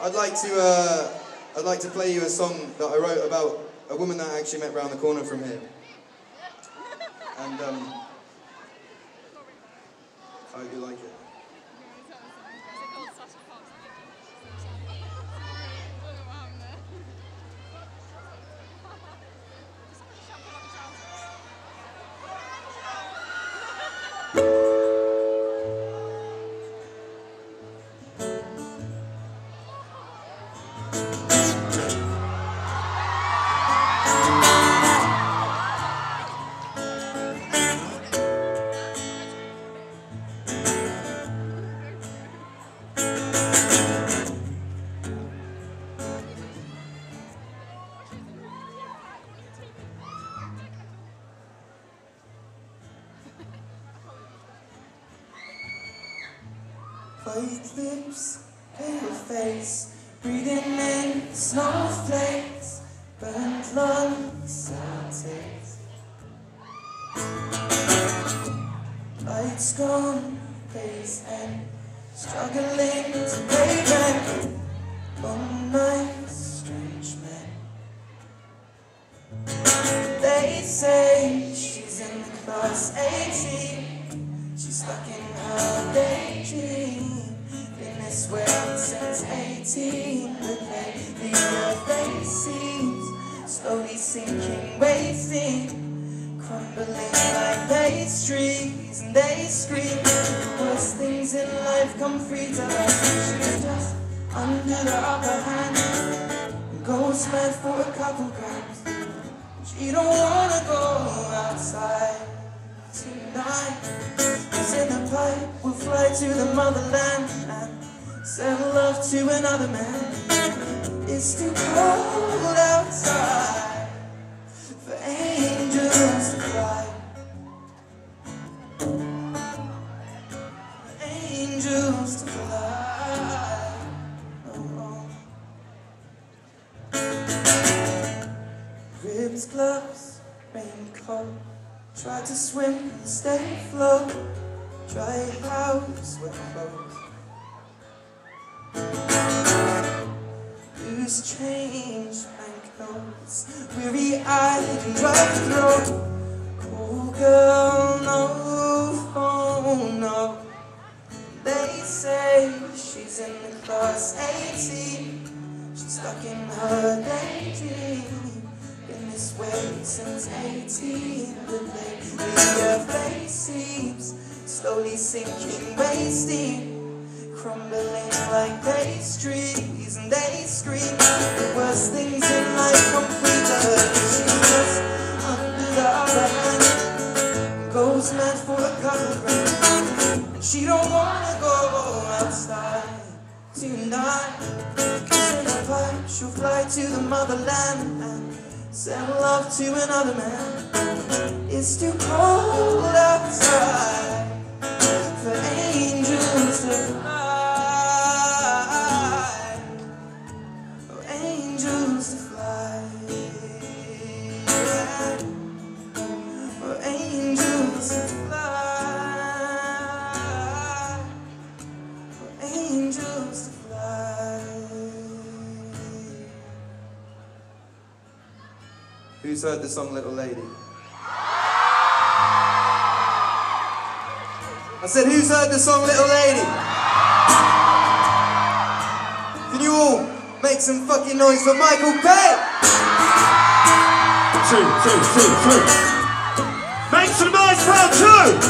I'd like to play you a song that I wrote about a woman that I actually met round the corner from here. And I hope you like it. White lips, pale face, breathing in snowflakes, burnt lungs, sour taste. Lights gone, days end, struggling to pay rent. Long nights, strange men. They say she's in the class 18. She's stuck in her daydream. Been this way since 18. But lately her face seems slowly sinking, wasting, crumbling like pastries. And they scream, worst things in life come free to us. She's just under the upper hand, goes mad for a couple grams. She don't wanna go outside tonight. Cause in the pipe we'll fly to the motherland and sell love to another man. It's too cold outside for angels to fly. For angels to fly. Oh, oh. Ribs, gloves, raincoat. Try to swim and stay afloat. Dry house, wet clothes. Loose change, banknotes. Weary-eyed and dry throat. Cool girl, no, oh no. They say she's in the class 18. She's stuck in her daydream. Been this way since 18. But lately her face seems slowly sinking, wasting, crumbling like pastries. And they scream, the worst things in life come free to her. She's just under the upper hand, goes mad for a couple grand. And she don't wanna go outside tonight. Cause in a pipe she'll fly to the motherland and send love to another man. It's too cold outside for angels to fly. For angels to fly. Yeah. For angels to fly. For angels to fly. Who's heard the song Little Lady? I said, who's heard the song Little Lady? Can you all make some fucking noise for Michael Pate? Two. Make some noise for two!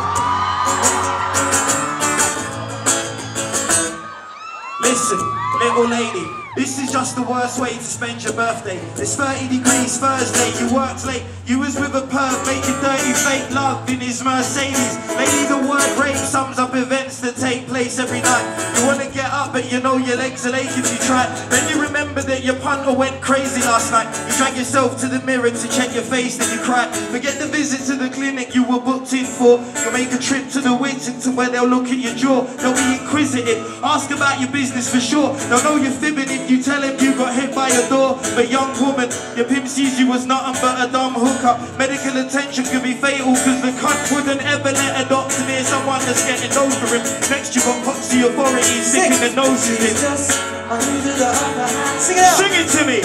Listen, little lady, this is just the worst way to spend your birthday. It's 30 degrees Thursday, you worked late. You was with a perv making dirty fake love in his Mercedes. Lady, the word rape sums up events that take place every night. You wanna get up but you know your legs are aching if you try. Then you remember remember that your punter went crazy last night. You drag yourself to the mirror to check your face, then you cry. Forget the visit to the clinic you were booked in for. You'll make a trip to the Whittington where they'll look at your jaw. They'll be inquisitive, ask about your business for sure. They'll know you're fibbing if you tell him you got hit by a door. But young woman, your pimp sees you as nothing but a dumb hooker. Medical attention could be fatal, cause the cunt wouldn't ever let a doctor near someone that's getting over him. Next you got poxy authorities sticking their noses in. Sing it out. Sing it to me.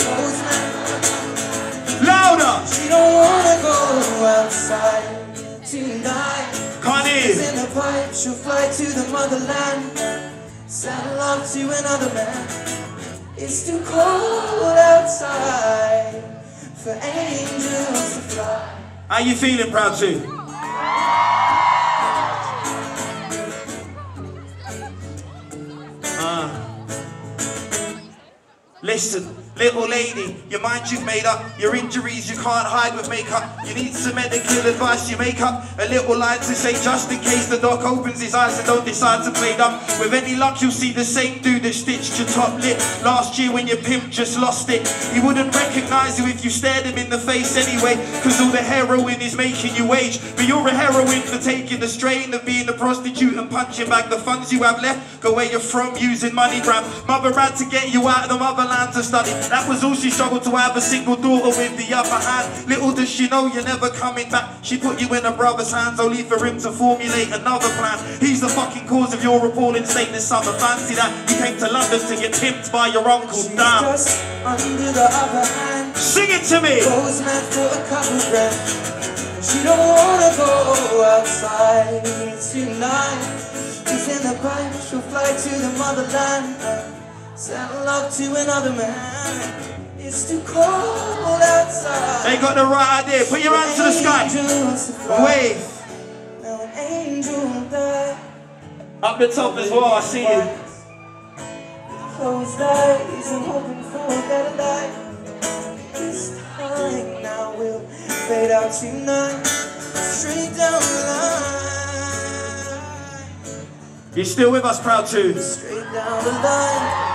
Louder. She don't wanna go outside tonight. Can't hear. In the pipe, she'll fly to the motherland. Saddle up to another man. It's too cold outside for angels to fly. How you feeling, Proud 2? Listen, little lady, your mind you've made up, your injuries you can't hide with makeup. You need some medical advice, you make up a little lie to say just in case the doc opens his eyes and don't decide to play dumb. With any luck you'll see the same dude that stitched your top lip last year when your pimp just lost it. He wouldn't recognise you if you stared him in the face anyway, cause all the heroin is making you age. But you're a heroine for taking the strain of being a prostitute and punching back the funds you have left. Go where you're from using MoneyGram. Mother had to get you out of the motherland to study. That was all she struggled to have, a single daughter with the upper hand. Little does she know you're never coming back. She put you in her brother's hands only for him to formulate another plan. He's the fucking cause of your appalling state this summer. Fancy that you came to London to get pimped by your uncle. Damn. Just under the upper hand. Sing it to me. Goes mad for a couple grand. She don't wanna go outside tonight. She's in the pipe, she'll fly to the motherland. Saddle up to another man. It's too cold outside. They got the right idea. Put your hands to the sky. Wave. Now an angel died. Up the top as well, I see you. Closed eyes and hoping for a better life. This time now we'll fade out tonight. Straight down the line. You're still with us, Proud 2? Straight down the line.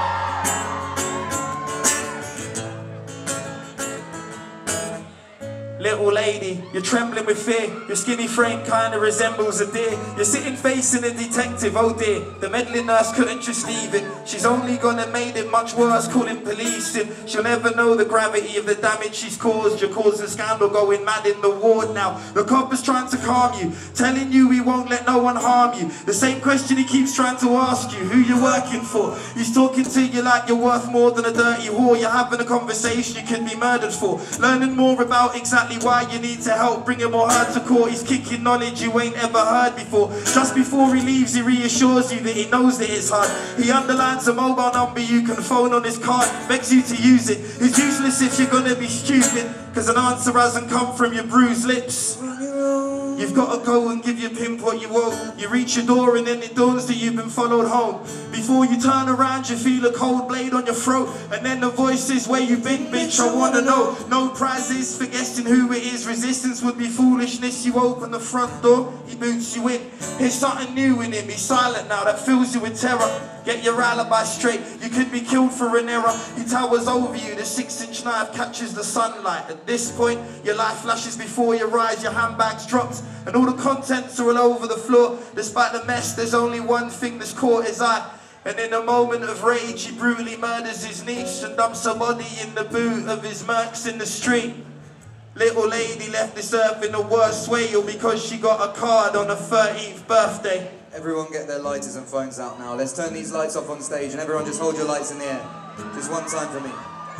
Little lady, you're trembling with fear. Your skinny frame kinda resembles a deer. You're sitting facing a detective, oh dear. The meddling nurse couldn't just leave it. She's only gonna make it much worse, calling police in. She'll never know the gravity of the damage she's caused. You're causing scandal, going mad in the ward now. The cop is trying to calm you, telling you he won't let no one harm you. The same question he keeps trying to ask you, who you're working for. He's talking to you like you're worth more than a dirty whore. You're having a conversation you could be murdered for. Learning more about exactly why you need to help bring him or her to court. He's kicking knowledge you ain't ever heard before. Just before he leaves, he reassures you that he knows that it's hard. He underlines a mobile number you can phone on his card, begs you to use it. It's useless if you're gonna be stupid, cause an answer hasn't come from your bruised lips. You've got to go and give your pimp what you owe. You reach your door and then it dawns that you've been followed home. Before you turn around you feel a cold blade on your throat. And then the voice says, where you been, bitch, I wanna know. No prizes for guessing who it is. Resistance would be foolishness. You open the front door, he boots you in. There's something new in him, he's silent now, that fills you with terror. Get your alibi straight, you could be killed for an error. He towers over you, the 6-inch knife catches the sunlight. At this point, your life flashes before your eyes, your handbag's dropped, and all the contents are all over the floor. Despite the mess, there's only one thing that's caught his eye. And in a moment of rage, he brutally murders his niece and dumps her body in the boot of his Mercs in the street. Little lady left this earth in the worst way, or because she got a card on her 13th birthday. Everyone get their lighters and phones out now. Let's turn these lights off on stage and everyone just hold your lights in the air. Just one time for me.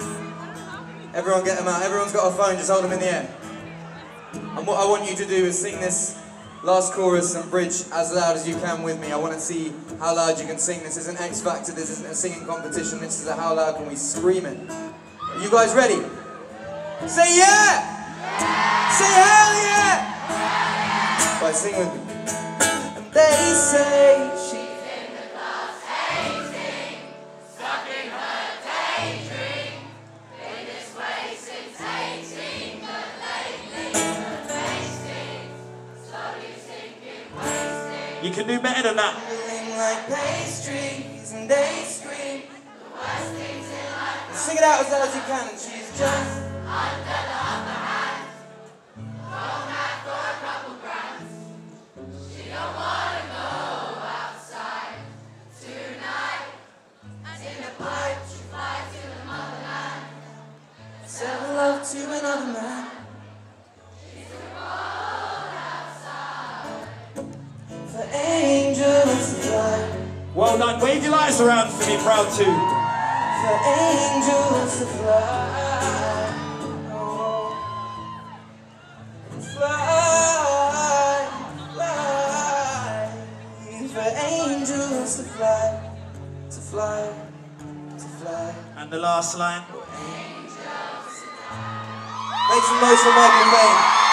Everyone get them out. Everyone's got a phone, just hold them in the air. And what I want you to do is sing this last chorus and bridge as loud as you can with me. I want to see how loud you can sing. This isn't X Factor, this isn't a singing competition, this is a how loud can we scream it. Are you guys ready? Say yeah! Say hell yeah! Right, sing with me. They say she's in the class hating, stuck in her daydream. Been this way since 18, but lately her tasting, slowly sinking, wasting. You can do better than that. feeling like pastries and they scream. The worst things in life Sing it out as loud as you can. And she's just Under the upper hand. Don't have for a couple grams. She don't wanna go outside tonight. And in the pipe she flies to the motherland. sell love to another man. She's a road outside. For angels to fly. Well done. Wave your lights around for me, proud too. For angels to fly. Oh. Fly, fly. For angels to fly, to fly, to fly. And the last line. Make some noise for Michael Payne.